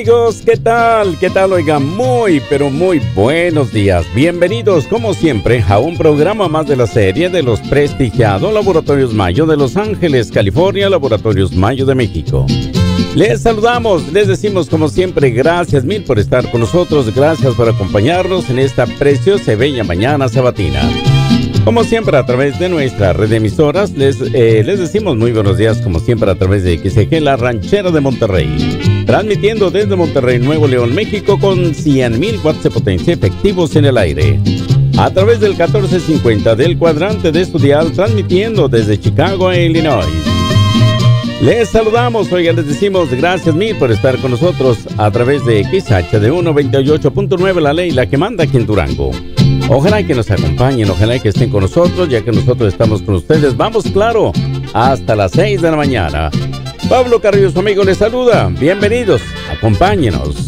amigos, ¿qué tal? ¿Qué tal? Oigan, muy, pero muy buenos días. Bienvenidos, como siempre, a un programa más de la serie de los prestigiados Laboratorios Mayo de Los Ángeles, California, Laboratorios Mayo de México. Les saludamos, les decimos como siempre, gracias mil por estar con nosotros, gracias por acompañarnos en esta preciosa y bella mañana sabatina. Como siempre, a través de nuestra red de emisoras, les decimos muy buenos días, como siempre, a través de XG, la ranchera de Monterrey. Transmitiendo desde Monterrey, Nuevo León, México, con 100,000 watts de potencia efectivos en el aire. A través del 1450 del cuadrante de Estudial, transmitiendo desde Chicago, Illinois. Les saludamos, oigan, les decimos gracias mil por estar con nosotros a través de XHD 98.9, la ley, la que manda aquí en Durango. Ojalá que nos acompañen, ojalá que estén con nosotros, ya que nosotros estamos con ustedes. Vamos, claro, hasta las 6 de la mañana. Pablo Carrillo, su amigo, les saluda. Bienvenidos, acompáñenos.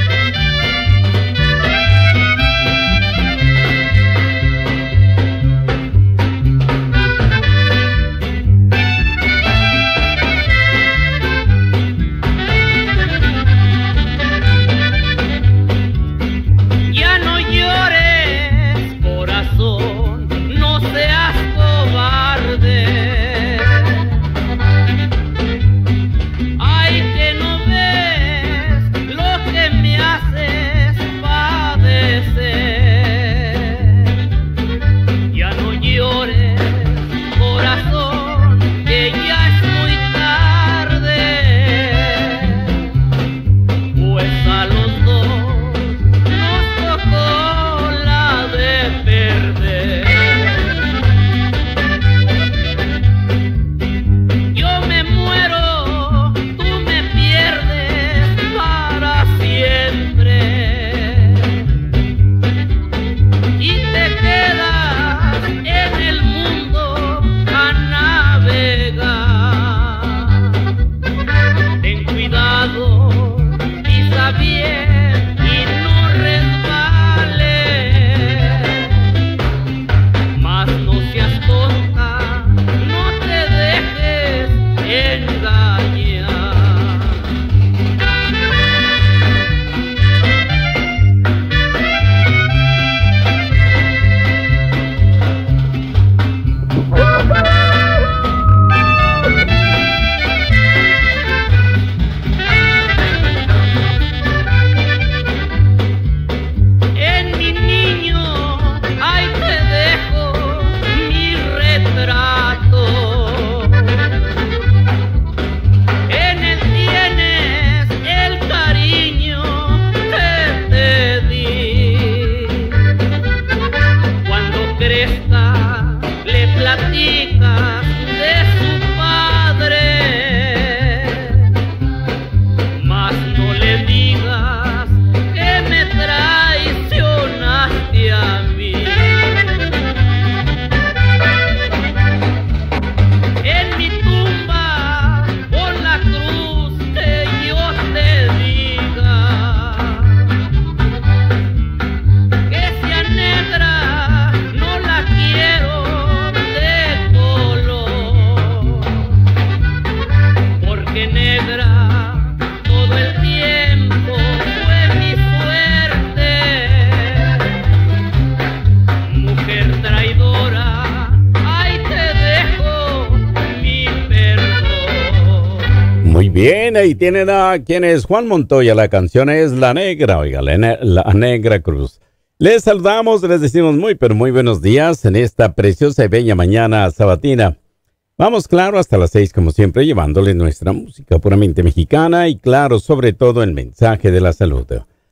Bien, ahí tienen a quien es Juan Montoya, la canción es La Negra, oiga, la Negra Cruz. Les saludamos, les decimos muy, pero muy buenos días en esta preciosa y bella mañana sabatina. Vamos, claro, hasta las 6, como siempre, llevándoles nuestra música puramente mexicana y, claro, sobre todo el mensaje de la salud.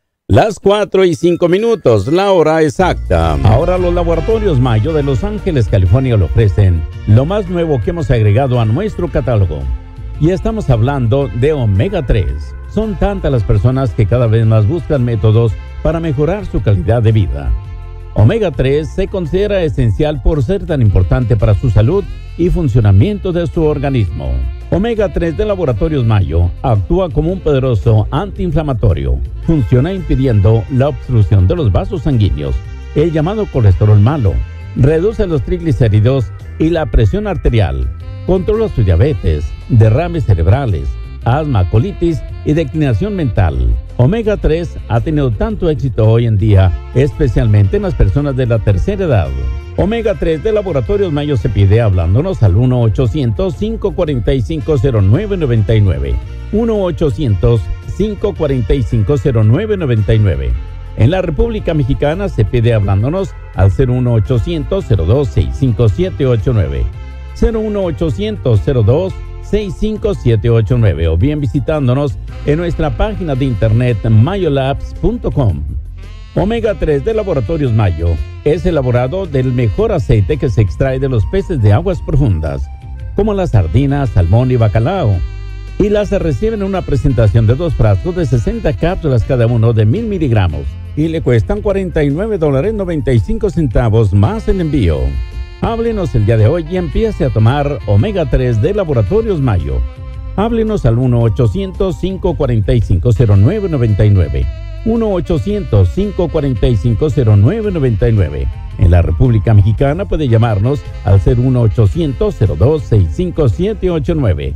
Las 4:05, la hora exacta. Ahora los Laboratorios Mayo de Los Ángeles, California, le ofrecen lo más nuevo que hemos agregado a nuestro catálogo. Y estamos hablando de Omega 3. Son tantas las personas que cada vez más buscan métodos para mejorar su calidad de vida. Omega 3 se considera esencial por ser tan importante para su salud y funcionamiento de su organismo. Omega 3 de Laboratorios Mayo actúa como un poderoso antiinflamatorio. Funciona impidiendo la obstrucción de los vasos sanguíneos, el llamado colesterol malo. Reduce los triglicéridos y la presión arterial. Controla su diabetes, derrames cerebrales, asma, colitis y declinación mental. Omega 3 ha tenido tanto éxito hoy en día, especialmente en las personas de la tercera edad. Omega 3 de Laboratorios Mayo se pide hablándonos al 1-800-545-0999. 1-800-545-0999. En la República Mexicana se pide hablándonos al 01800-02-65789. 01800-02-65789 o bien visitándonos en nuestra página de internet mayolabs.com. Omega 3 de Laboratorios Mayo es elaborado del mejor aceite que se extrae de los peces de aguas profundas, como las sardinas, salmón y bacalao, y las reciben en una presentación de 2 frascos de 60 cápsulas cada uno de 1000 miligramos y le cuestan $49.95 más el envío. Háblenos el día de hoy y empiece a tomar Omega 3 de Laboratorios Mayo. Háblenos al 1-800-545-0999. 1-800-545-0999. En la República Mexicana puede llamarnos al 01800-02-65789.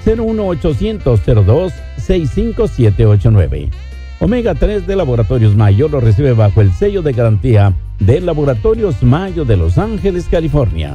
01800-02-65789. Omega 3 de Laboratorios Mayo lo recibe bajo el sello de garantía de Laboratorios Mayo de Los Ángeles, California.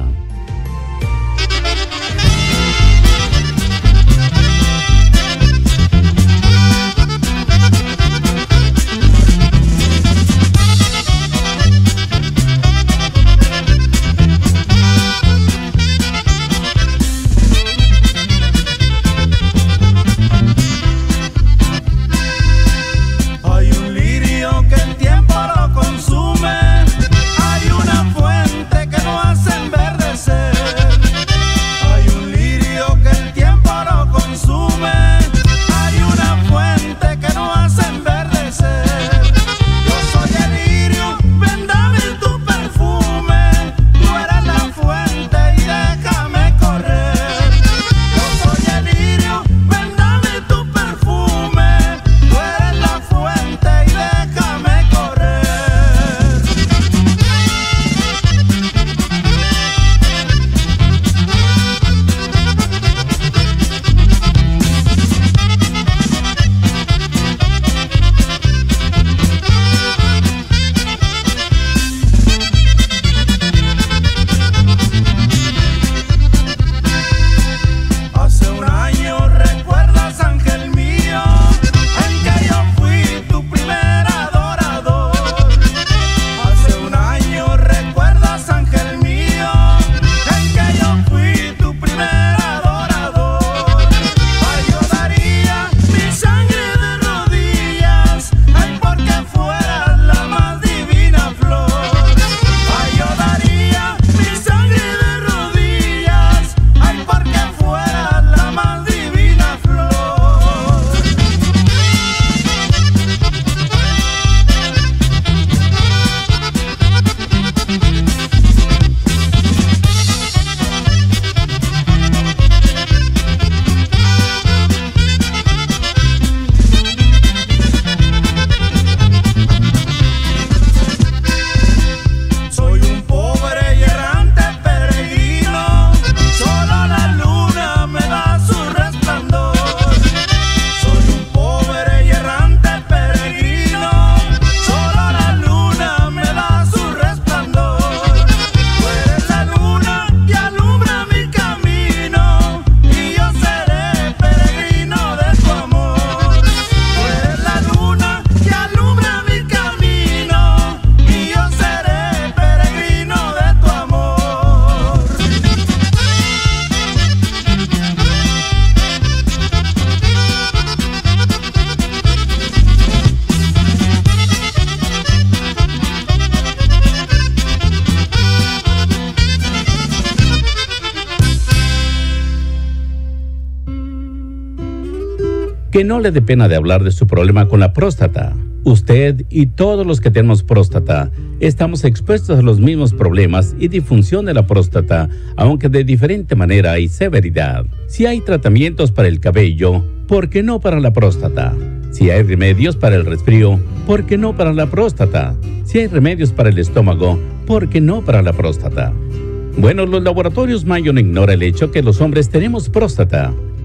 Que no le dé pena de hablar de su problema con la próstata. Usted y todos los que tenemos próstata estamos expuestos a los mismos problemas y disfunción de la próstata, aunque de diferente manera y severidad. Si hay tratamientos para el cabello, ¿por qué no para la próstata? Si hay remedios para el resfrío, ¿por qué no para la próstata? Si hay remedios para el estómago, ¿por qué no para la próstata? Bueno, los laboratorios Mayo no ignoran el hecho que los hombres tenemos próstata.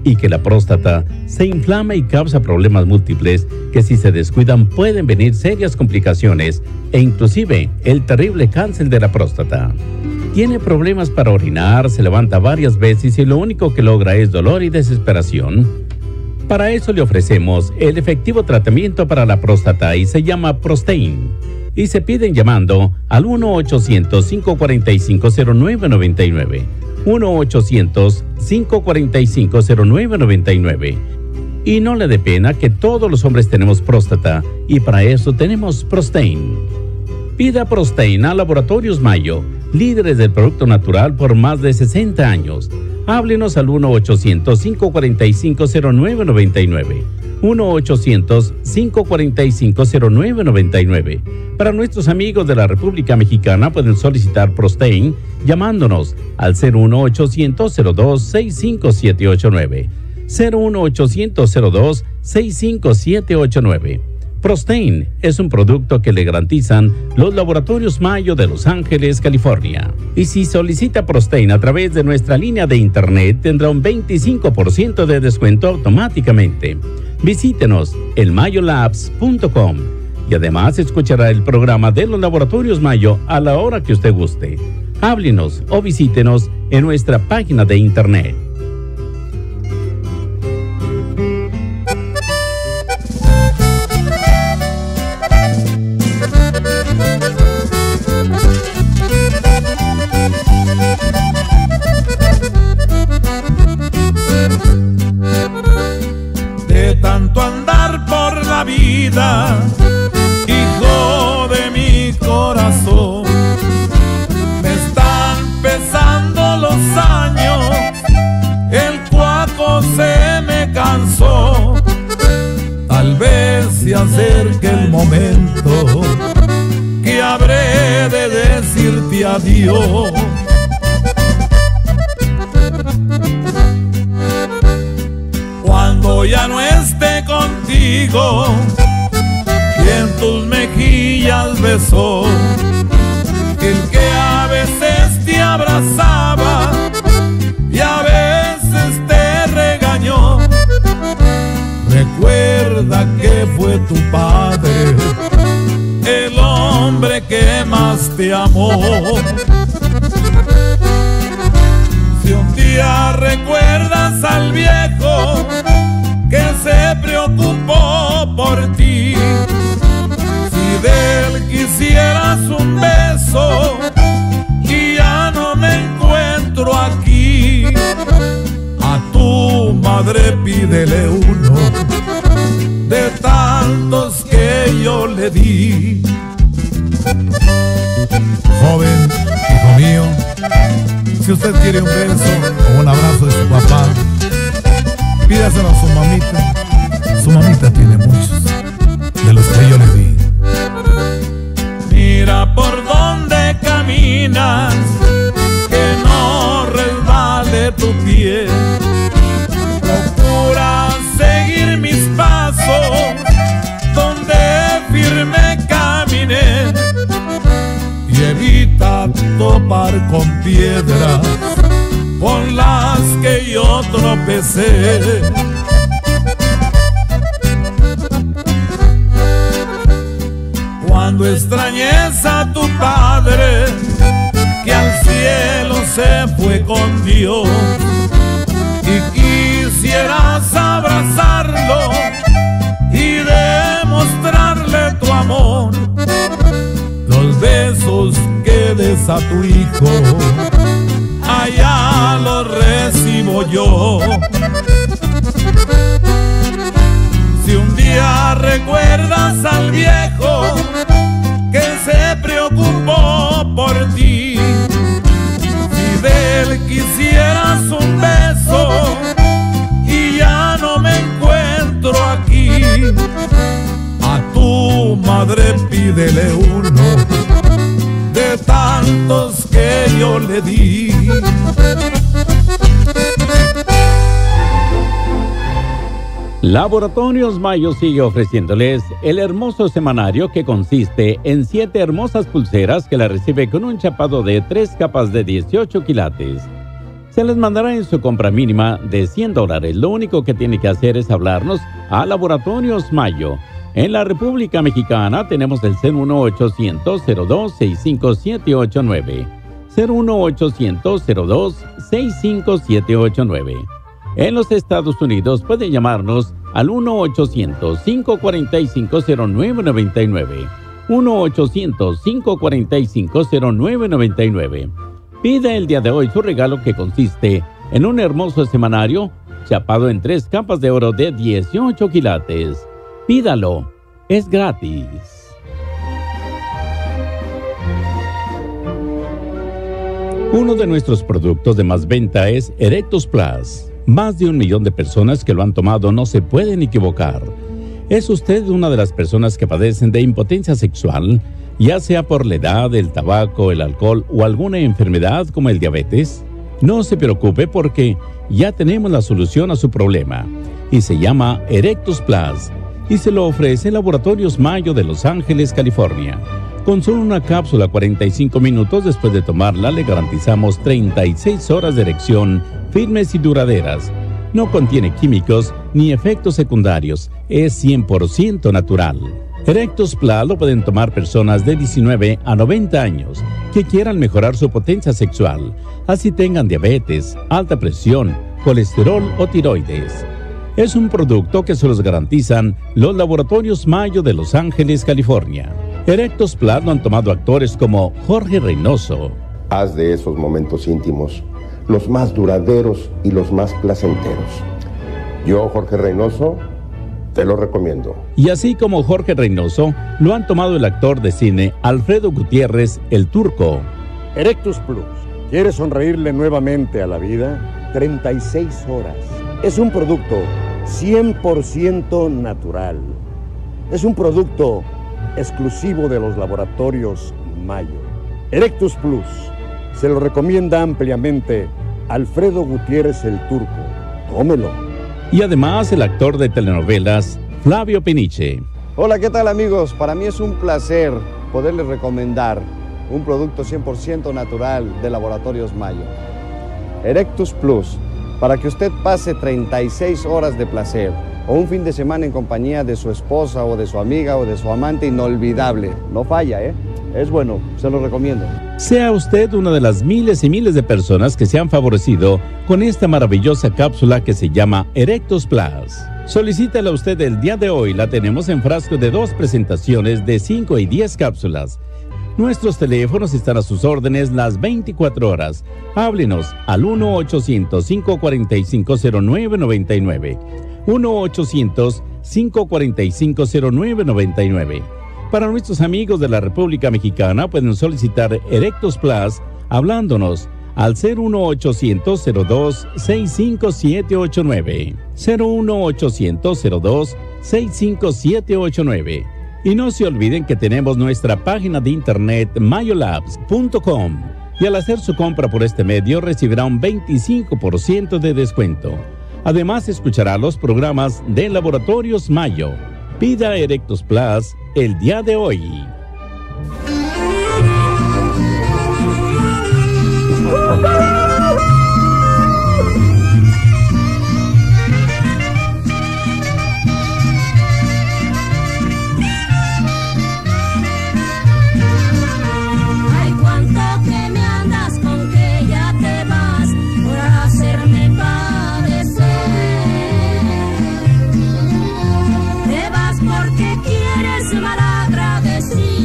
y que la próstata se inflama y causa problemas múltiples que si se descuidan pueden venir serias complicaciones e inclusive el terrible cáncer de la próstata. Tiene problemas para orinar, se levanta varias veces y lo único que logra es dolor y desesperación. Para eso le ofrecemos el efectivo tratamiento para la próstata y se llama Prostain. Y se piden llamando al 1-800-545-0999. 1-800-545-0999. Y no le dé pena que todos los hombres tenemos próstata y para eso tenemos Prostain. Pida Prostain a Laboratorios Mayo, líderes del producto natural por más de 60 años. Háblenos al 1-800-545-0999. 1-800-545-0999. Para nuestros amigos de la República Mexicana pueden solicitar Prostain llamándonos al 01800-02-65789. 01800-02-65789. Prostain es un producto que le garantizan los Laboratorios Mayo de Los Ángeles, California. Y si solicita Prostain a través de nuestra línea de internet, tendrá un 25% de descuento automáticamente. Visítenos en mayolabs.com y además escuchará el programa de los Laboratorios Mayo a la hora que usted guste. Háblenos o visítenos en nuestra página de internet. De tanto andar por la vida, hijo de mi corazón, me están pesando los años, el cuaco se me cansó. Tal vez se acerque el momento que habré de decirte adiós. Cuando ya no esté contigo, quien tus mejillas besó, el que a veces te abrazaba y a veces te regañó. Recuerda que fue tu padre, el hombre que más te amó. Si un día recuerdas al viejo que se preocupó por ti, si de él quisieras un beso y ya no me encuentro aquí, a tu madre pídele uno de tantos que yo le di. Joven, hijo mío, si usted quiere un beso o un abrazo de su papá, pídaselo a su mamita. Su mamita tiene muchos de los que yo le di. Mira por dónde caminas, que no resbale tu pie. Procura seguir mis pasos donde firme caminé y evita topar con piedras con las que yo tropecé. Cuando extrañes a tu padre, que al cielo se fue con Dios, y quisieras abrazarlo y demostrarle tu amor, los besos que des a tu hijo, allá los recibo yo. Si un día recuerdas al viejo que se preocupó por ti, si de él quisieras un beso y ya no me encuentro aquí, a tu madre pídele uno de tantos que yo le di. Laboratorios Mayo sigue ofreciéndoles el hermoso semanario que consiste en 7 hermosas pulseras que la recibe con un chapado de 3 capas de 18 quilates. Se les mandará en su compra mínima de $100. Lo único que tiene que hacer es hablarnos a Laboratorios Mayo. En la República Mexicana tenemos el 01800-02-65789. 01800-02-65789. En los Estados Unidos pueden llamarnos al 1-800-545-0999. 1-800-545-0999. Pida el día de hoy su regalo, que consiste en un hermoso escenario chapado en 3 capas de oro de 18 quilates. Pídalo, es gratis. Uno de nuestros productos de más venta es Erectus Plus. Más de 1 millón de personas que lo han tomado no se pueden equivocar. ¿Es usted una de las personas que padecen de impotencia sexual, ya sea por la edad, el tabaco, el alcohol o alguna enfermedad como el diabetes? No se preocupe, porque ya tenemos la solución a su problema, y se llama Erectus Plus, y se lo ofrece Laboratorios Mayo de Los Ángeles, California. Con solo una cápsula 45 minutos después de tomarla, le garantizamos 36 horas de erección firmes y duraderas. No contiene químicos ni efectos secundarios, es 100% natural. Erectus Plus lo pueden tomar personas de 19 a 90 años que quieran mejorar su potencia sexual, así tengan diabetes, alta presión, colesterol o tiroides. Es un producto que se los garantizan los Laboratorios Mayo de Los Ángeles, California. Erectus Plus lo han tomado actores como Jorge Reynoso. Haz de esos momentos íntimos los más duraderos y los más placenteros. Yo, Jorge Reynoso, te lo recomiendo. Y así como Jorge Reynoso, lo han tomado el actor de cine Alfredo Gutiérrez, el Turco. Erectus Plus. ¿Quieres sonreírle nuevamente a la vida? 36 horas. Es un producto 100% natural. Es un producto exclusivo de los Laboratorios Mayo. Erectus Plus. Se lo recomienda ampliamente Alfredo Gutiérrez, el Turco. Tómelo. Y además el actor de telenovelas Flavio Peniche. Hola, ¿qué tal, amigos? Para mí es un placer poderles recomendar un producto 100% natural de Laboratorios Mayo. Erectus Plus, para que usted pase 36 horas de placer o un fin de semana en compañía de su esposa o de su amiga o de su amante inolvidable. No falla, ¿eh? Es bueno, se lo recomiendo. Sea usted una de las miles y miles de personas que se han favorecido con esta maravillosa cápsula que se llama Erectus Plus. Solicítala usted el día de hoy. La tenemos en frasco de 2 presentaciones de 5 y 10 cápsulas. Nuestros teléfonos están a sus órdenes las 24 horas. Háblenos al 1-800-545-0999. 1-800-545-0999. Para nuestros amigos de la República Mexicana pueden solicitar Erectus Plus hablándonos al 01800-02-65789. 01800-02-65789. Y no se olviden que tenemos nuestra página de internet mayolabs.com, y al hacer su compra por este medio recibirá un 25% de descuento. Además escuchará los programas de Laboratorios Mayo. Pida Erectus Plus el día de hoy. Te vas porque quieres mal agradecido.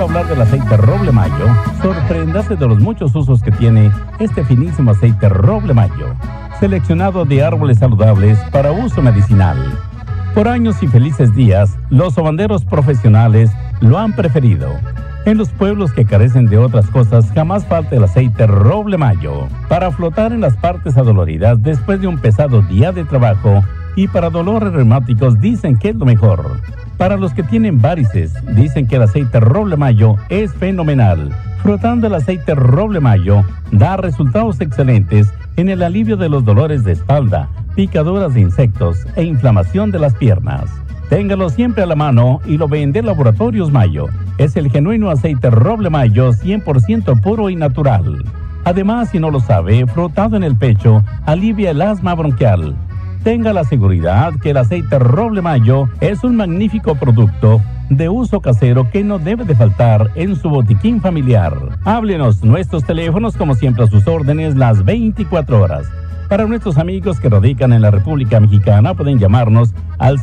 hablar del aceite Roble Mayo, sorpréndase de los muchos usos que tiene este finísimo aceite Roble Mayo, seleccionado de árboles saludables para uso medicinal. Por años y felices días, los sobanderos profesionales lo han preferido. En los pueblos que carecen de otras cosas, jamás falta el aceite Roble Mayo para flotar en las partes adoloridas después de un pesado día de trabajo, y para dolores reumáticos dicen que es lo mejor. Para los que tienen varices, dicen que el aceite Roble Mayo es fenomenal. Frotando el aceite Roble Mayo da resultados excelentes en el alivio de los dolores de espalda, picaduras de insectos e inflamación de las piernas. Téngalo siempre a la mano y lo vende Laboratorios Mayo. Es el genuino aceite Roble Mayo 100% puro y natural. Además, si no lo sabe, frotado en el pecho alivia el asma bronquial. Tenga la seguridad que el aceite Roble Mayo es un magnífico producto de uso casero que no debe de faltar en su botiquín familiar. Háblenos, nuestros teléfonos como siempre a sus órdenes las 24 horas. Para nuestros amigos que radican en la República Mexicana pueden llamarnos al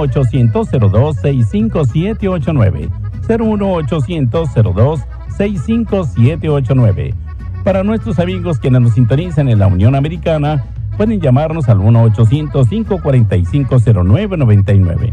01800-02-65789. 01800-02-65789. Para nuestros amigos quienes nos sintonizan en la Unión Americana, pueden llamarnos al 1-800-545-0999.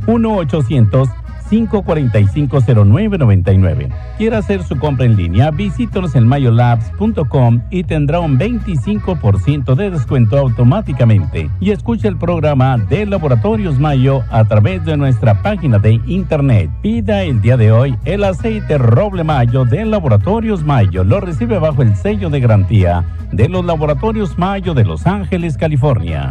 1-800-545-0999. Quiere hacer su compra en línea, visítenos en mayolabs.com y tendrá un 25% de descuento automáticamente. Y escuche el programa de Laboratorios Mayo a través de nuestra página de internet. Pida el día de hoy el aceite Roble Mayo de Laboratorios Mayo. Lo recibe bajo el sello de garantía de los Laboratorios Mayo de Los Ángeles, California.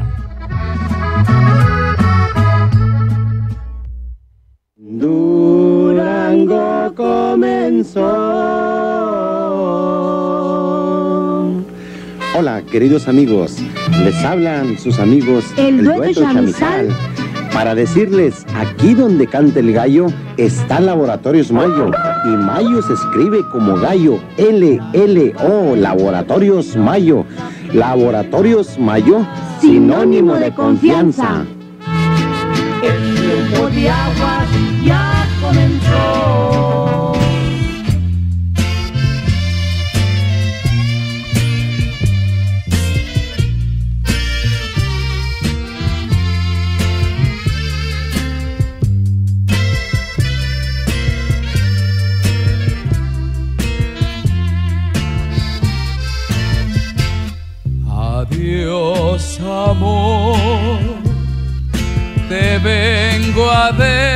Durango comenzó. Hola, queridos amigos. Les hablan sus amigos El Dueto Chamizal, para decirles, aquí donde canta el gallo está Laboratorios Mayo. Y Mayo se escribe como gallo, L-L-O, Laboratorios Mayo. Laboratorios Mayo, sinónimo de confianza. El tiempo de aguas ya comenzó. Adiós, amor, te vengo a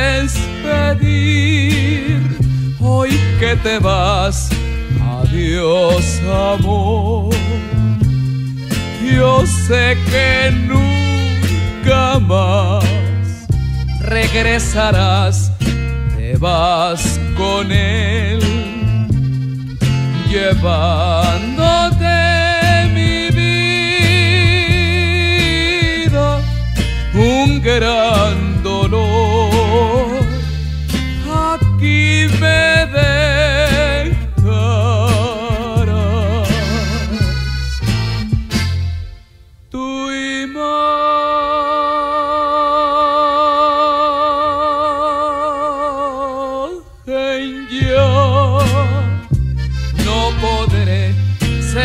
despedir hoy que te vas. Adiós, amor, yo sé que nunca más regresarás. Te vas con él, llevándote un gran dolor. Aquí me dejarás, tu imagen ya no podré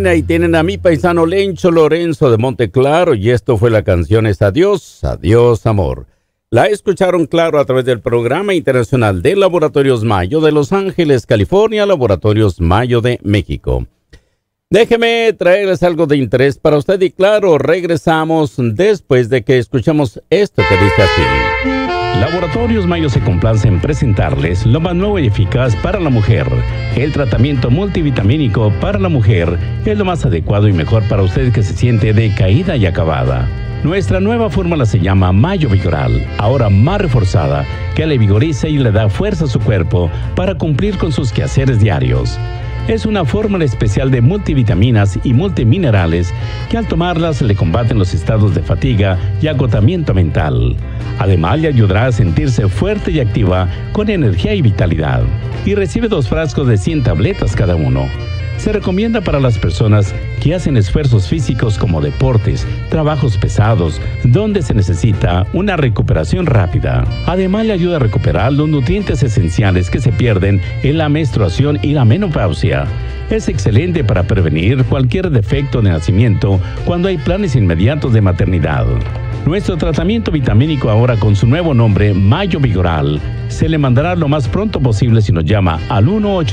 Bien, ahí tienen a mi paisano Lencho Lorenzo de Monteclaro y esto fue la canción es Adiós, Adiós Amor. La escucharon claro a través del Programa Internacional de Laboratorios Mayo de Los Ángeles, California, Laboratorios Mayo de México. Déjeme traerles algo de interés para usted y claro, regresamos después de que escuchemos esto que dice así. Laboratorios Mayo se complace en presentarles lo más nuevo y eficaz para la mujer. El tratamiento multivitamínico para la mujer es lo más adecuado y mejor para usted que se siente decaída y acabada. Nuestra nueva fórmula se llama Mayo Vigoral, ahora más reforzada, que le vigoriza y le da fuerza a su cuerpo para cumplir con sus quehaceres diarios. Es una fórmula especial de multivitaminas y multiminerales que al tomarlas le combaten los estados de fatiga y agotamiento mental. Además le ayudará a sentirse fuerte y activa con energía y vitalidad. Y recibe 2 frascos de 100 tabletas cada uno. Se recomienda para las personas que hacen esfuerzos físicos como deportes, trabajos pesados, donde se necesita una recuperación rápida. Además le ayuda a recuperar los nutrientes esenciales que se pierden en la menstruación y la menopausia. Es excelente para prevenir cualquier defecto de nacimiento cuando hay planes inmediatos de maternidad. Nuestro tratamiento vitamínico ahora con su nuevo nombre, Mayo Vigoral, se le mandará lo más pronto posible si nos llama al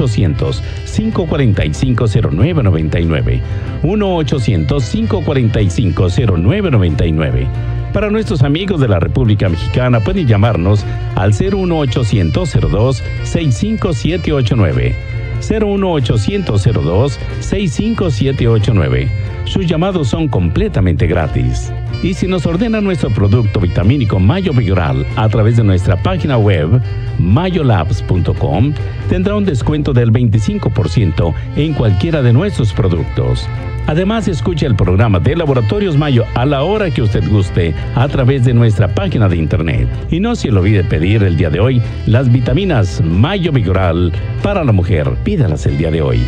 1-800-545-0999. 1-800-545-0999. Para nuestros amigos de la República Mexicana pueden llamarnos al 01800-02-65789. 01800-02-65789. Sus llamados son completamente gratis. Y si nos ordena nuestro producto vitamínico Mayo Vigoral a través de nuestra página web mayolabs.com, tendrá un descuento del 25% en cualquiera de nuestros productos. Además, escucha el programa de Laboratorios Mayo a la hora que usted guste a través de nuestra página de internet. Y no se le olvide pedir el día de hoy las vitaminas Mayo Vigoral para la mujer. Pídalas el día de hoy.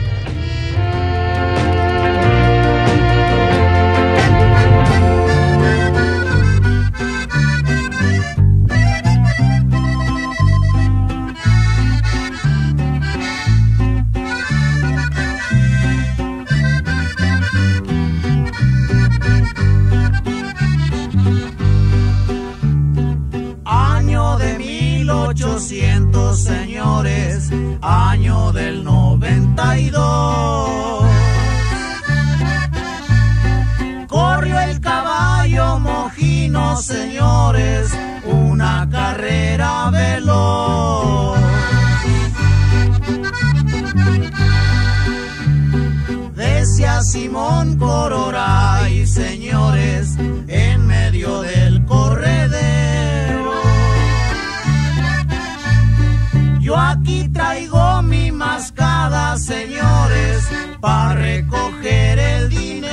Señores, año del 92. Corrió el caballo mojino, señores, una carrera veloz. Decía Simón Cororay, señores, en medio del corredero: yo aquí traigo mi mascada, señores, para recoger el dinero.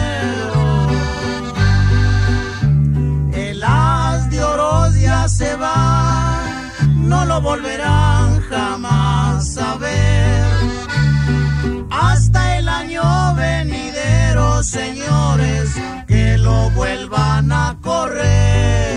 El haz de oros ya se va, no lo volverán jamás a ver. Hasta el año venidero, señores, que lo vuelvan a correr.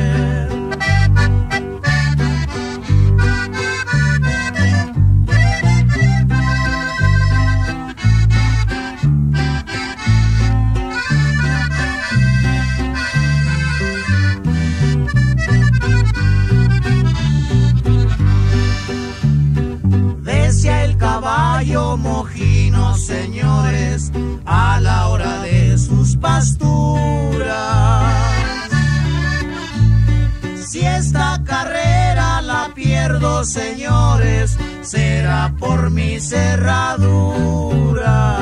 Caballo mojino, señores, a la hora de sus pasturas: si esta carrera la pierdo, señores, será por mis cerraduras.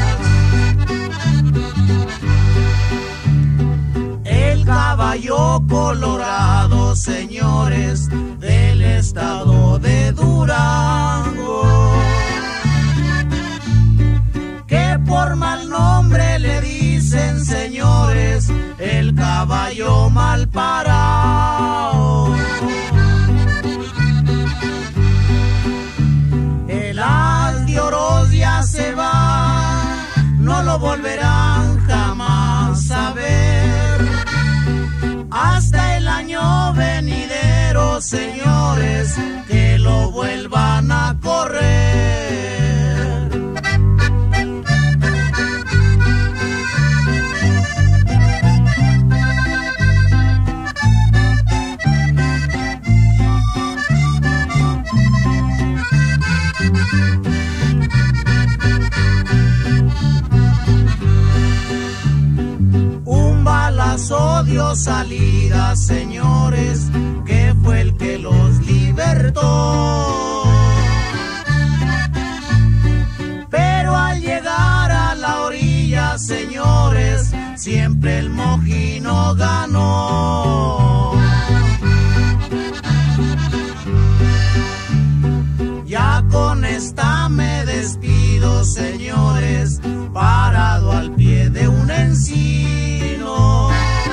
El caballo colorado, señores, del estado de Durango, que por mal nombre le dicen, señores, el caballo mal parado. El haz de oros ya se va, no lo volverán jamás a ver. Hasta el año venidero, señores, que lo vuelvan a correr. acaso dio salida, señores, que fue el que los libertó. Pero al llegar a la orilla, señores, siempre el Mojino ganó. Ya con esta me despido, señores, parado al pie de un encino.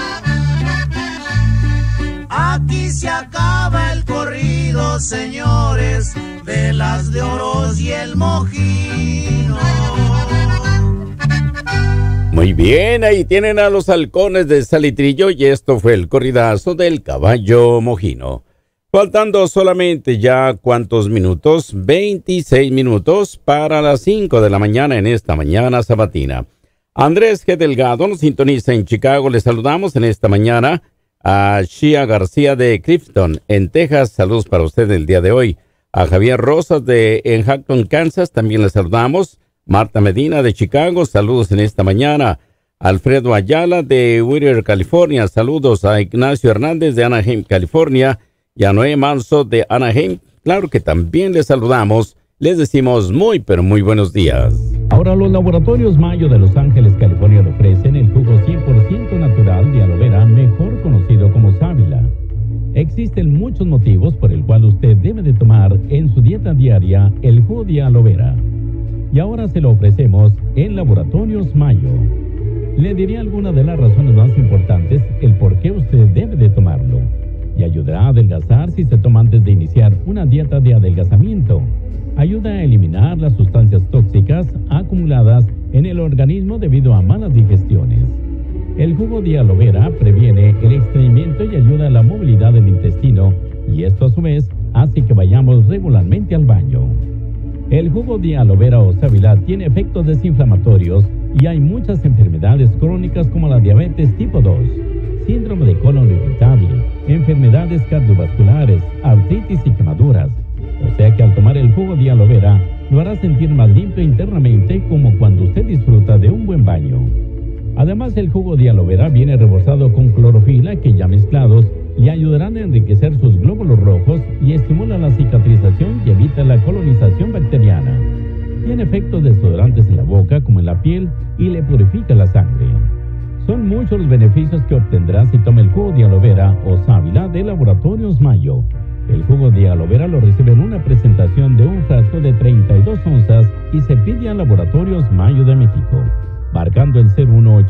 Aquí se acaba el corrido, señores, de las de Oros y el Mojino. Muy bien, ahí tienen a los halcones de Salitrillo y esto fue el corridazo del caballo Mojino. Faltando solamente ya ¿cuántos minutos? 26 minutos para las 5 de la mañana en esta mañana sabatina. Andrés G. Delgado nos sintoniza en Chicago. Le saludamos en esta mañana a Shia García de Clifton, en Texas. Saludos para usted el día de hoy. A Javier Rosas en Hackton, Kansas, también le saludamos. Marta Medina de Chicago, saludos en esta mañana. Alfredo Ayala de Whittier, California, saludos. A Ignacio Hernández de Anaheim, California. Y a Noé Manso de Anaheim, claro que también les saludamos. Les decimos muy, pero muy buenos días. Ahora los laboratorios Mayo de Los Ángeles, California, le ofrecen el jugo 100% natural de aloe vera, mejor conocido como sábila. Existen muchos motivos por el cual usted debe de tomar en su dieta diaria el jugo de aloe vera. Y ahora se lo ofrecemos en Laboratorios Mayo. Le diré algunas de las razones más importantes el por qué usted debe de tomarlo. Y ayudará a adelgazar si se toma antes de iniciar una dieta de adelgazamiento. Ayuda a eliminar las sustancias tóxicas acumuladas en el organismo debido a malas digestiones. El jugo de aloe vera previene el estreñimiento y ayuda a la movilidad del intestino, y esto a su vez hace que vayamos regularmente al baño. El jugo de aloe vera o sábila tiene efectos desinflamatorios y hay muchas enfermedades crónicas como la diabetes tipo 2, síndrome de colon irritable, enfermedades cardiovasculares, artritis y quemaduras. O sea que al tomar el jugo de aloe vera lo hará sentir más limpio internamente, como cuando usted disfruta de un buen baño. Además, el jugo de aloe vera viene reforzado con clorofila, que ya mezclados le ayudarán a enriquecer sus glóbulos rojos y estimula la cicatrización y evita la colonización bacteriana. Tiene efectos desodorantes en la boca como en la piel y le purifica la sangre. Son muchos los beneficios que obtendrá si toma el jugo de aloe vera o sábila de Laboratorios Mayo. El jugo de aloe vera lo recibe en una presentación de un frasco de 32 onzas y se pide a Laboratorios Mayo de México, marcando el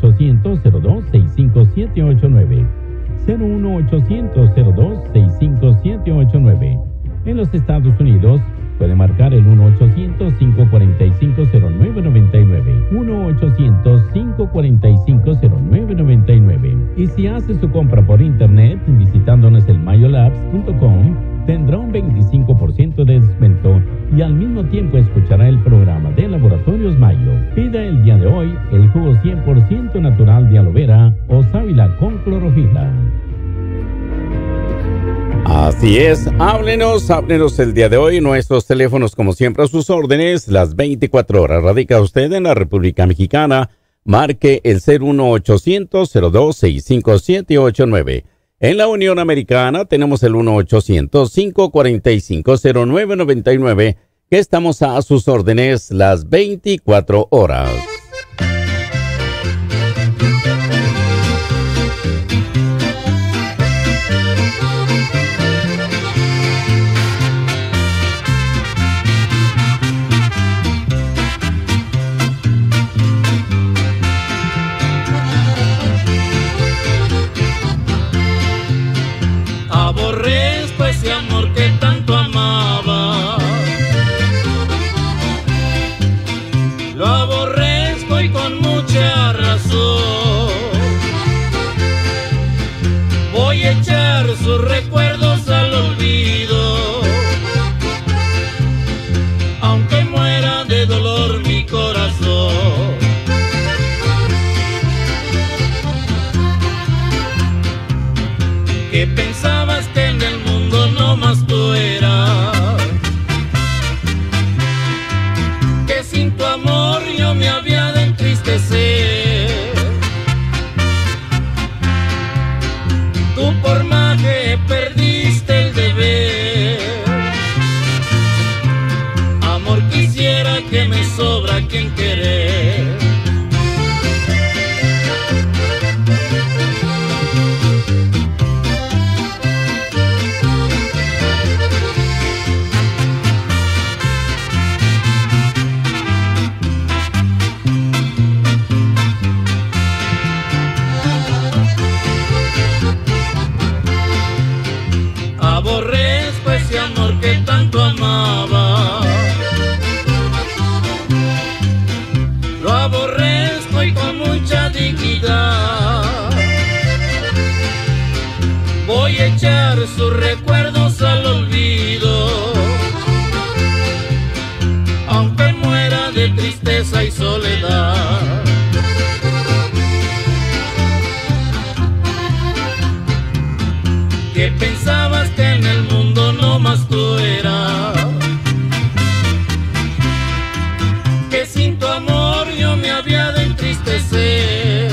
01800-02-65789. 01800-02-65789. En los Estados Unidos puede marcar el 1-800-545-0999. 1-800-545-0999. Y si hace su compra por internet visitándonos el mayolabs.com, tendrá un 25% de descuento y al mismo tiempo escuchará el programa de Laboratorios Mayo. Pida el día de hoy el jugo 100% natural de aloe vera o sábila con clorofila. Así es, háblenos el día de hoy. Nuestros teléfonos, como siempre, a sus órdenes, las 24 horas. Radica usted en la República Mexicana, marque el 01800-02-65789. En la Unión Americana tenemos el 1-800-545-0999, que estamos a sus órdenes las 24 horas. Aborrezco ese amor que tanto amaba, lo aborrezco y con mucha razón. Voy a echar sus recuerdos al olvido, aunque muera de dolor mi corazón. ¿Qué pensabas que en el mundo no más tú eras? Que sin tu amor yo me había de entristecer. llevar sus recuerdos al olvido, aunque muera de tristeza y soledad. Que pensabas que en el mundo no más tú eras, que sin tu amor yo me había de entristecer.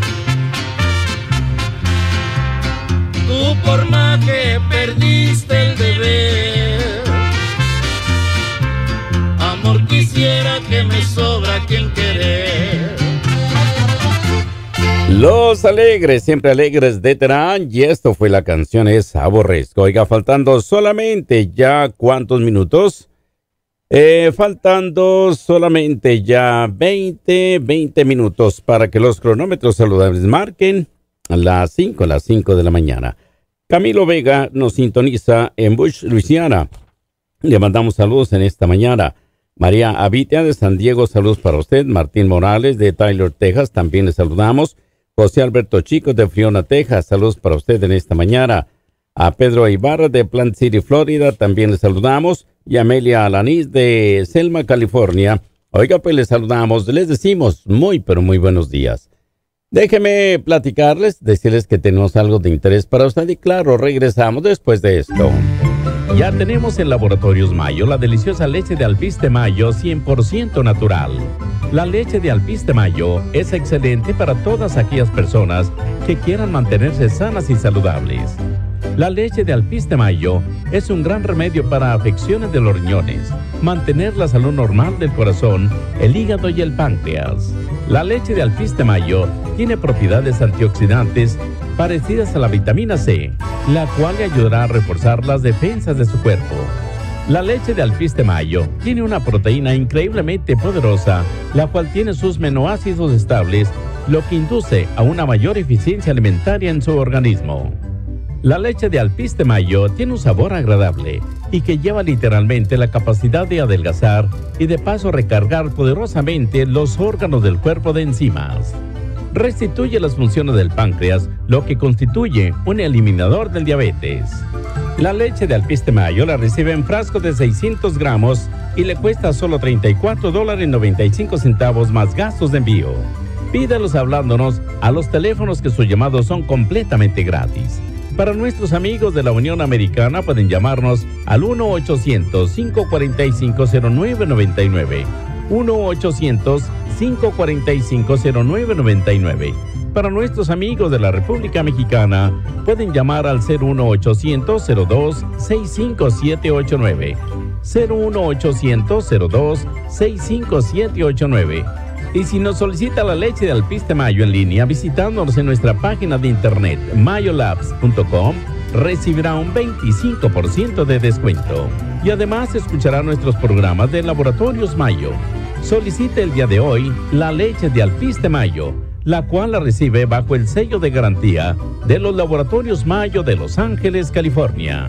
Tú por más que perdiste el deber, amor quisiera que me sobra quien querer. Los Alegres, siempre alegres de Terán, y esto fue la canción Es Aborrezco. Oiga, faltando solamente ya ¿cuántos minutos? Faltando solamente ya 20 minutos para que los cronómetros saludables marquen las 5 de la mañana. Camilo Vega nos sintoniza en Bush, Luisiana. Le mandamos saludos en esta mañana. María Abitia de San Diego, saludos para usted. Martín Morales de Tyler, Texas, también le saludamos. José Alberto Chico de Friona, Texas, saludos para usted en esta mañana. A Pedro Ibarra de Plant City, Florida, también le saludamos. Y a Amelia Alanis de Selma, California. Oiga, pues les saludamos, les decimos muy, pero muy buenos días. Déjeme platicarles, decirles que tenemos algo de interés para usted y claro, regresamos después de esto. Ya tenemos en Laboratorios Mayo la deliciosa leche de Alpiste Mayo 100% natural. La leche de Alpiste Mayo es excelente para todas aquellas personas que quieran mantenerse sanas y saludables. La leche de Alpiste Mayo es un gran remedio para afecciones de los riñones, mantener la salud normal del corazón, el hígado y el páncreas. La leche de Alpiste Mayo tiene propiedades antioxidantes parecidas a la vitamina C, la cual le ayudará a reforzar las defensas de su cuerpo. La leche de Alpiste Mayo tiene una proteína increíblemente poderosa, la cual tiene sus aminoácidos estables, lo que induce a una mayor eficiencia alimentaria en su organismo. La leche de Alpiste Mayo tiene un sabor agradable y que lleva literalmente la capacidad de adelgazar y de paso recargar poderosamente los órganos del cuerpo de enzimas. Restituye las funciones del páncreas, lo que constituye un eliminador del diabetes. La leche de Alpiste Mayo la recibe en frascos de 600 gramos y le cuesta solo $34.95 más gastos de envío. Pídalos hablándonos a los teléfonos que sus llamados son completamente gratis. Para nuestros amigos de la Unión Americana pueden llamarnos al 1-800-545-0999. 1-800-545-0999. Para nuestros amigos de la República Mexicana, pueden llamar al 01800-02-65789. 01800-02-65789. Y si nos solicita la leche de Alpiste Mayo en línea, visitándonos en nuestra página de internet mayolabs.com, recibirá un 25% de descuento. Y además escuchará nuestros programas de Laboratorios Mayo. Solicite el día de hoy la leche de Alpiste Mayo, la cual la recibe bajo el sello de garantía de los Laboratorios Mayo de Los Ángeles, California.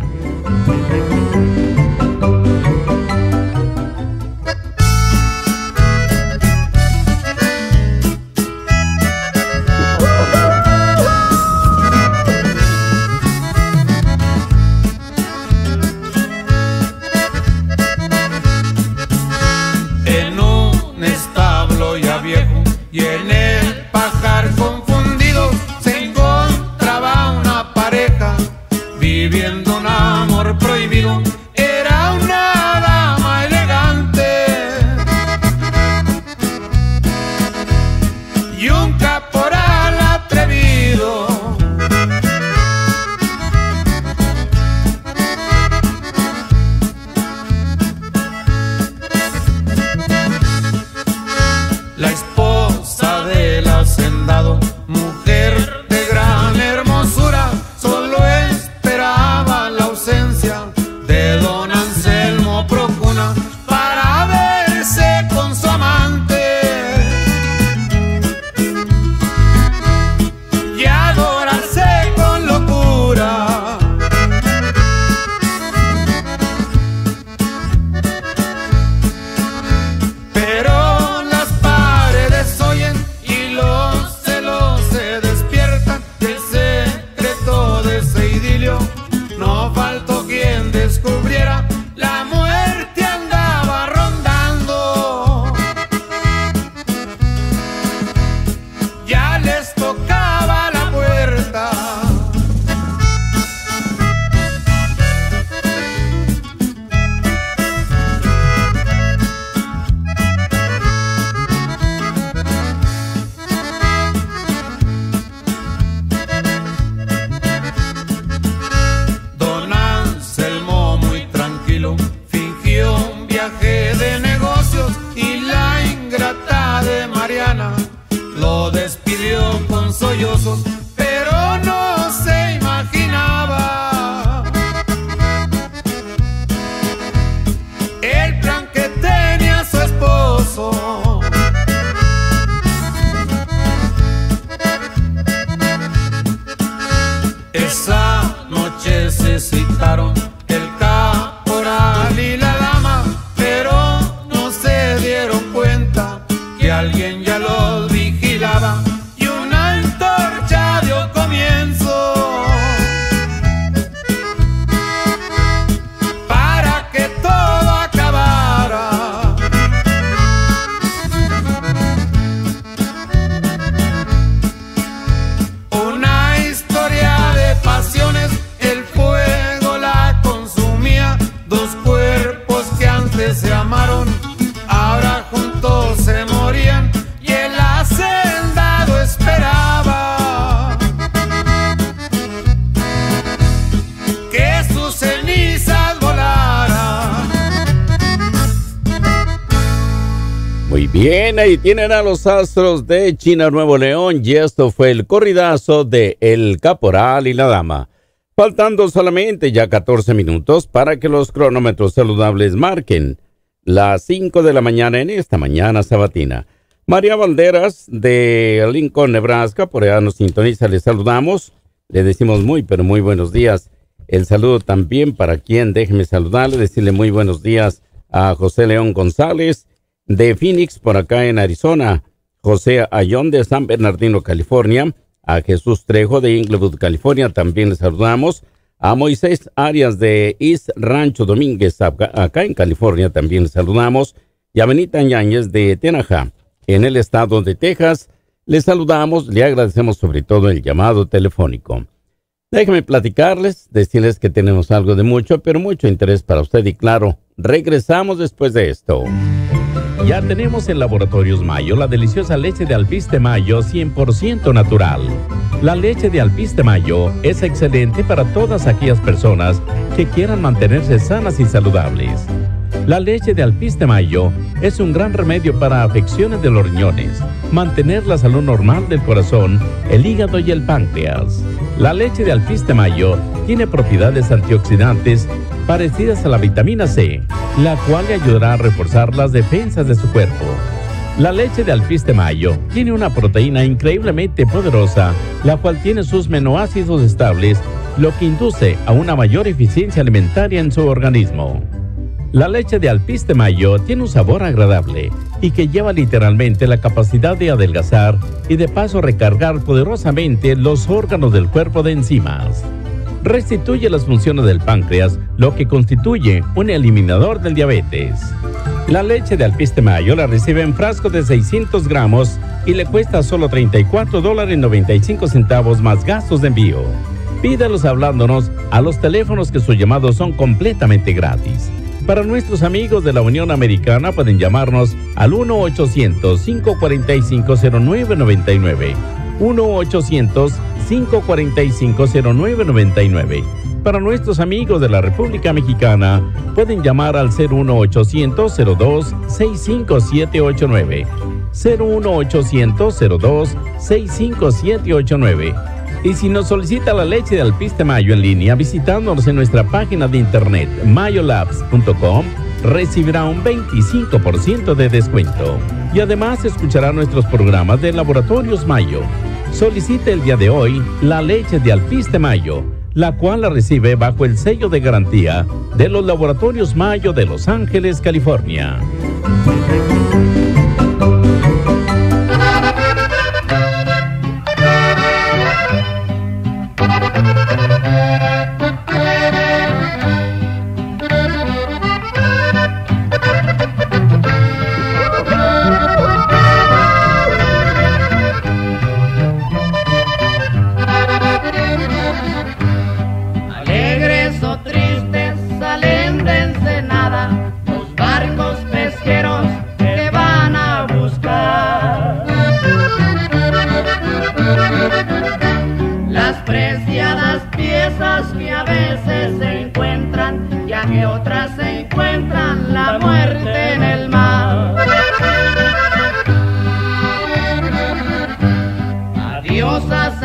Y en el pajar confundido se encontraba una pareja viviendo un amor prohibido. orgullosos, pero no se imaginaba el plan que tenía su esposo. Esa noche se citaron el caporal y la dama, pero no se dieron cuenta que alguien ya los vigilaba y una antorcha dio comienzo para que todo acabara. Una historia de pasiones, el fuego la consumía, dos cuerpos que antes se amaron, ahora juntos se morían y el hacendado esperaba que sus cenizas volaran. Muy bien, ahí tienen a los Astros de China, Nuevo León, y esto fue el corridazo de El Caporal y la Dama. Faltando solamente ya 14 minutos para que los cronómetros saludables marquen las 5 de la mañana en esta mañana sabatina. María Valderas de Lincoln, Nebraska, por allá nos sintoniza, le saludamos, le decimos muy pero muy buenos días. El saludo también para quien, déjeme saludarle, decirle muy buenos días a José León González de Phoenix, por acá en Arizona, José Ayón de San Bernardino, California, a Jesús Trejo de Inglewood, California, también le saludamos. A Moisés Arias de East Rancho Domínguez, acá en California, también le saludamos. Y a Benita Ñáñez de Tenajá, en el estado de Texas, le saludamos, le agradecemos sobre todo el llamado telefónico. Déjenme platicarles, decirles que tenemos algo de mucho, pero mucho interés para usted y claro, regresamos después de esto. Ya tenemos en Laboratorios Mayo la deliciosa leche de Alpiste Mayo 100% natural. La leche de Alpiste Mayo es excelente para todas aquellas personas que quieran mantenerse sanas y saludables. La leche de Alpiste Mayo es un gran remedio para afecciones de los riñones, mantener la salud normal del corazón, el hígado y el páncreas. La leche de Alpiste Mayo tiene propiedades antioxidantes parecidas a la vitamina C, la cual le ayudará a reforzar las defensas de su cuerpo. La leche de Alpiste Mayo tiene una proteína increíblemente poderosa, la cual tiene sus aminoácidos estables, lo que induce a una mayor eficiencia alimentaria en su organismo. La leche de Alpiste Mayo tiene un sabor agradable y que lleva literalmente la capacidad de adelgazar y de paso recargar poderosamente los órganos del cuerpo de enzimas. Restituye las funciones del páncreas, lo que constituye un eliminador del diabetes. La leche de Alpiste Mayo la recibe en frascos de 600 gramos y le cuesta solo $34.95 más gastos de envío. Pídalos hablándonos a los teléfonos que sus llamados son completamente gratis. Para nuestros amigos de la Unión Americana pueden llamarnos al 1-800-545-0999. 1-800-545-0999. Para nuestros amigos de la República Mexicana, pueden llamar al 01800-02-65789. 01800-02-65789. Y si nos solicita la leche de Alpiste Mayo en línea, visitándonos en nuestra página de internet mayolabs.com, recibirá un 25% de descuento. Y además escuchará nuestros programas de Laboratorios Mayo. Solicite el día de hoy la leche de Alpiste Mayo, la cual la recibe bajo el sello de garantía de los Laboratorios Mayo de Los Ángeles, California. Que a veces se encuentran, ya que otras se encuentran la muerte en el mar. Adiós a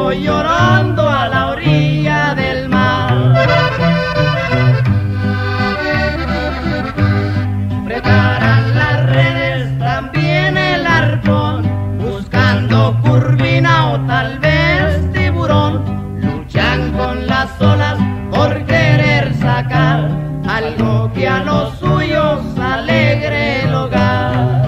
barco llorando a la orilla del mar. Preparan las redes, también el arpón, buscando curvina o tal vez tiburón. Luchan con las olas por querer sacar algo que a los suyos alegre el hogar.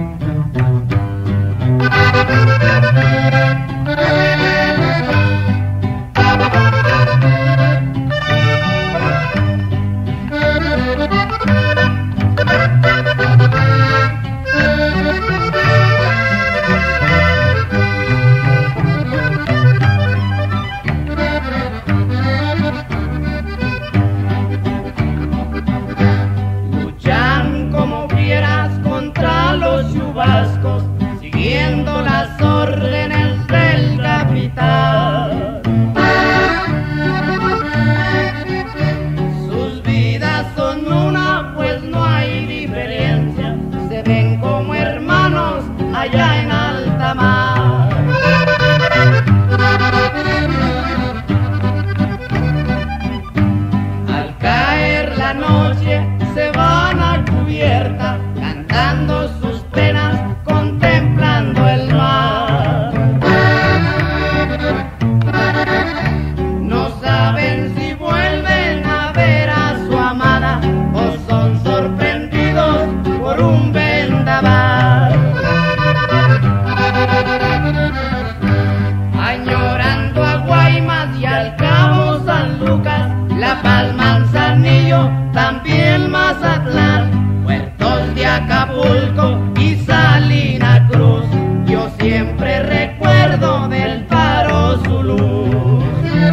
Luchan como fieras contra los chubascos, siguiendo las órdenes del capitán. Sus vidas son una, pues no hay diferencia, se ven como hermanos allá en alta mar. Al caer la noche se van a cubierta, cantando sus penas, contemplando el mar. No saben si vuelven a ver a su amada o son sorprendidos por un vendaval. Añorando a Guaymas y al Cabo San Lucas, La Paz, Manzanillo, también Mazatlán, puertos de Acapulco y Salina Cruz, yo siempre recuerdo del faro su luz.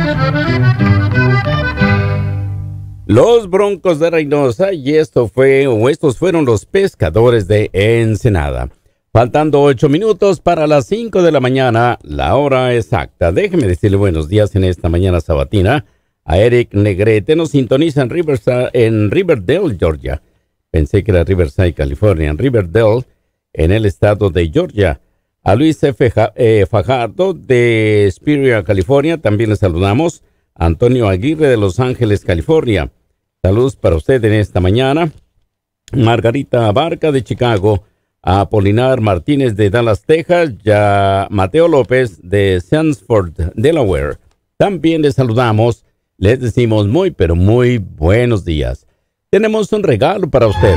Los Broncos de Reynosa, y estos fueron los Pescadores de Ensenada. Faltando 8 minutos para las 5 de la mañana, la hora exacta. Déjeme decirle buenos días en esta mañana sabatina a Eric Negrete. Nos sintoniza en Riverdale, Georgia. Pensé que era Riverside, California. En Riverdale, en el estado de Georgia. A Luis Fajardo de Spiria, California. También le saludamos. Antonio Aguirre de Los Ángeles, California. Saludos para usted en esta mañana. Margarita Abarca de Chicago. A Apolinar Martínez de Dallas, Texas. Ya Mateo López de Sanford, Delaware. También le saludamos. Les decimos muy, pero muy buenos días. Tenemos un regalo para usted.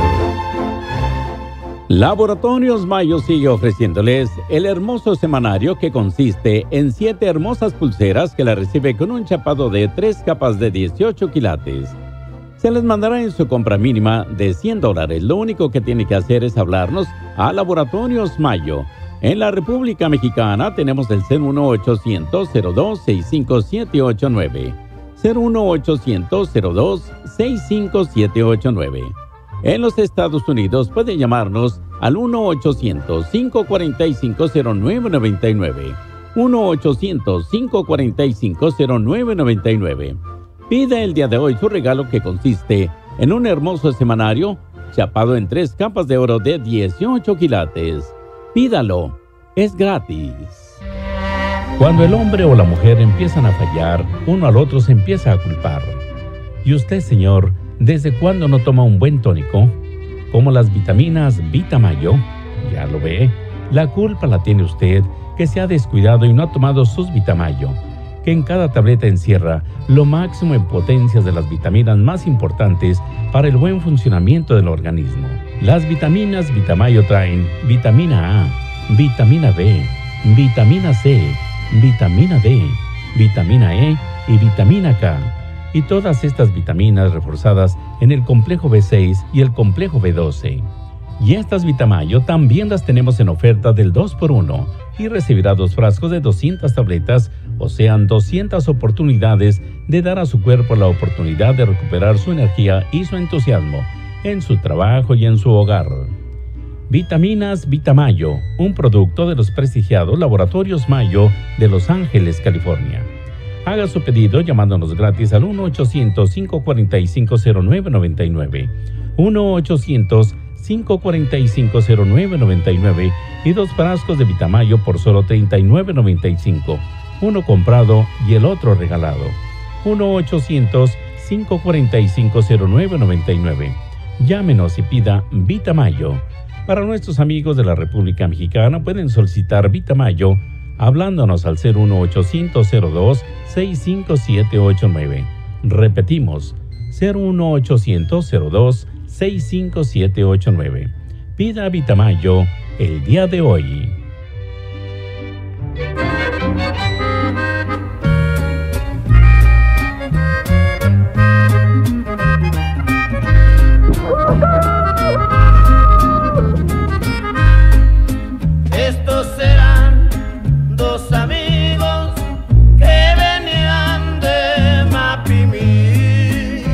Laboratorios Mayo sigue ofreciéndoles el hermoso semanario que consiste en 7 hermosas pulseras que la recibe con un chapado de 3 capas de 18 quilates. Se les mandará en su compra mínima de $100. Lo único que tiene que hacer es hablarnos a Laboratorios Mayo. En la República Mexicana tenemos el 01800-02-65789. 01800-02-65789. En los Estados Unidos puede llamarnos al 1-800-545-0999. 1-800-545-0999. Pide el día de hoy su regalo que consiste en un hermoso escenario chapado en 3 capas de oro de 18 quilates. Pídalo, es gratis. Cuando el hombre o la mujer empiezan a fallar, uno al otro se empieza a culpar. ¿Y usted, señor, desde cuándo no toma un buen tónico? Como las vitaminas Vitamayo. Ya lo ve, la culpa la tiene usted, que se ha descuidado y no ha tomado sus Vitamayo, que en cada tableta encierra lo máximo en potencias de las vitaminas más importantes para el buen funcionamiento del organismo. Las vitaminas Vitamayo traen vitamina A, vitamina B, vitamina C, vitamina D, vitamina E y vitamina K. Y todas estas vitaminas reforzadas en el complejo B6 y el complejo B12. Y estas Vitamayo también las tenemos en oferta del 2x1 y recibirá 2 frascos de 200 tabletas, o sean 200 oportunidades de dar a su cuerpo la oportunidad de recuperar su energía y su entusiasmo en su trabajo y en su hogar. Vitaminas Vitamayo, un producto de los prestigiados Laboratorios Mayo de Los Ángeles, California. Haga su pedido llamándonos gratis al 1-800-545-0999. 1-800-545-0999 y 2 frascos de Vitamayo por solo $39.95. uno comprado y el otro regalado. 1-800-545-0999. Llámenos y pida Vitamayo. Para nuestros amigos de la República Mexicana pueden solicitar Vitamayo hablándonos al 01800-02-65789. Repetimos, 01800-02-65789. Pida Vitamayo el día de hoy. Estos serán dos amigos que venían de Mapimí,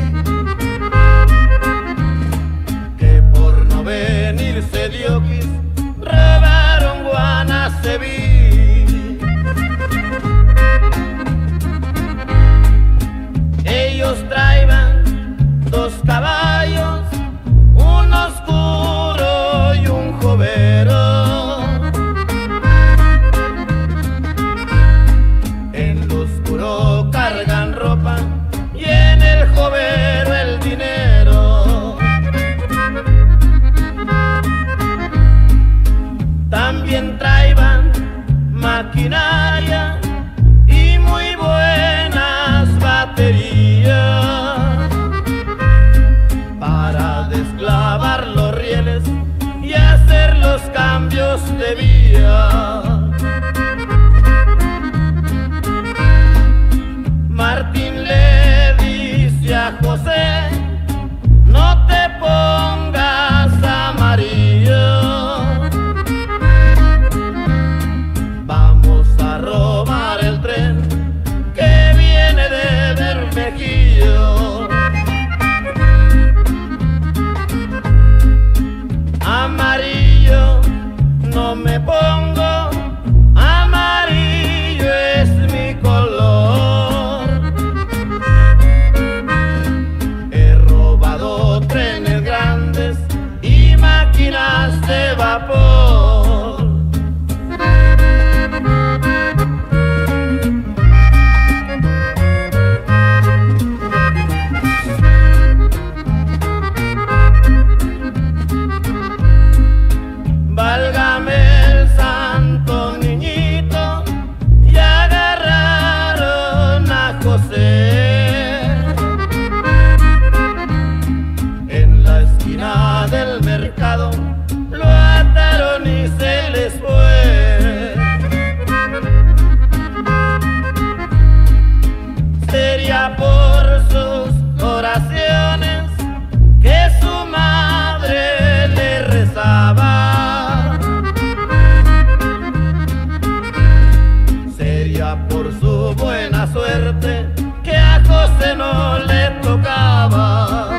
que por no venirse de Oquis robaron Guanaceví. Ellos traían dos caballos, un oscuro y un jovero. En lo oscuro cargan ropa y en el jovero el dinero. También traían maquinaria y muy buenas baterías para desclavar los rieles y hacer los cambios de vía. Martín le dice a José: no te pongas amarillo, vamos a robar el tren que viene de Bermejillo. Amarillo no me pongo, amarillo es mi color. He robado trenes grandes y máquinas de vapor. Válgame el santo niñito, y agarraron a José en la esquina del mercado, lo ataron y se les fue. Sería por sus oraciones que su madre le rezaba, sería por su buena suerte que a José no le tocaba.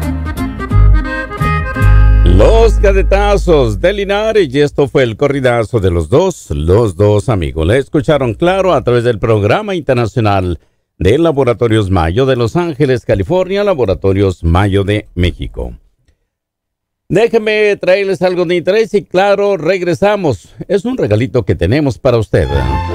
Los Cadetazos de Linares, y esto fue el corridazo de los dos amigos. La escucharon claro a través del programa internacional de Laboratorios Mayo de Los Ángeles, California, Laboratorios Mayo de México. Déjenme traerles algo de interés y claro, regresamos. Es un regalito que tenemos para usted.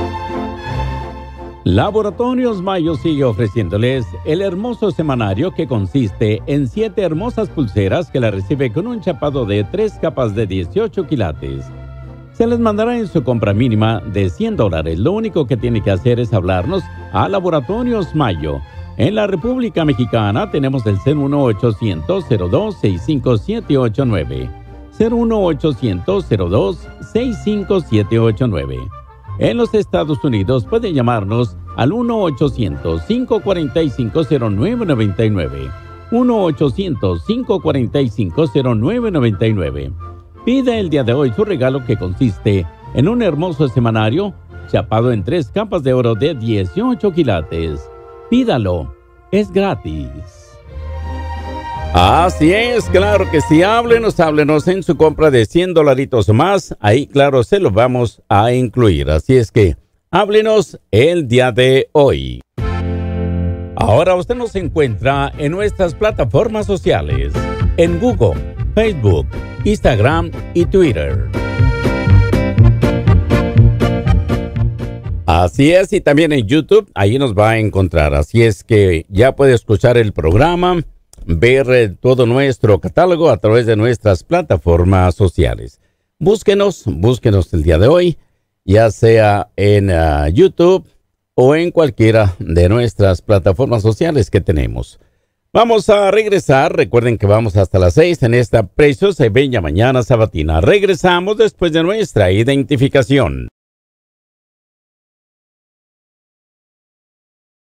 Laboratorios Mayo sigue ofreciéndoles el hermoso semanario que consiste en 7 hermosas pulseras que la recibe con un chapado de 3 capas de 18 quilates. Se les mandará en su compra mínima de $100. Lo único que tiene que hacer es hablarnos a Laboratorios Mayo. En la República Mexicana tenemos el 01800-02-65789. 01800-02-65789. En los Estados Unidos pueden llamarnos al 1-800-545-0999. 1-800-545-0999. Pide el día de hoy su regalo que consiste en un hermoso semanario chapado en 3 capas de oro de 18 quilates. Pídalo, es gratis. Así es, claro que sí. Háblenos en su compra de $100 o más. Ahí, claro, se los vamos a incluir. Así es que háblenos el día de hoy. Ahora usted nos encuentra en nuestras plataformas sociales, en Google, Facebook, Instagram y Twitter. Así es, y también en YouTube, ahí nos va a encontrar. Así es que ya puede escuchar el programa, ver todo nuestro catálogo a través de nuestras plataformas sociales. Búsquenos el día de hoy, ya sea en YouTube o en cualquiera de nuestras plataformas sociales que tenemos. Vamos a regresar, recuerden que vamos hasta las 6 en esta preciosa y bella mañana sabatina. Regresamos después de nuestra identificación.